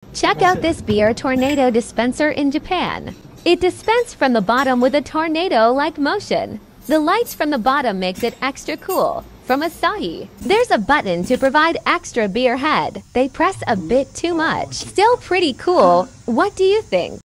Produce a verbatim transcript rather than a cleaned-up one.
Check out this beer tornado dispenser in Japan. It dispenses from the bottom with a tornado-like motion. The lights from the bottom makes it extra cool. From Asahi, there's a button to provide extra beer head. They press a bit too much. Still pretty cool. What do you think?